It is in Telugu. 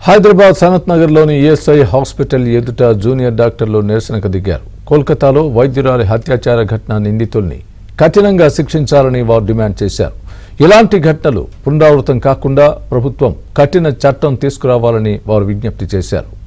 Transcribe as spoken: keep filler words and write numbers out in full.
హైదరాబాద్ సనత్ నగర్లోని ఈఎస్ఐ హాస్పిటల్ ఎదుట జూనియర్ డాక్టర్లు నిరసనకు దిగారు. కోల్కతాలో వైద్యురాలి హత్యాచార ఘటన నిందితుల్ని కఠినంగా శిక్షించాలని వారు డిమాండ్ చేశారు. ఇలాంటి ఘటనలు పునరావృతం కాకుండా ప్రభుత్వం కఠిన చట్టం తీసుకురావాలని వారు విజ్ఞప్తి చేశారు.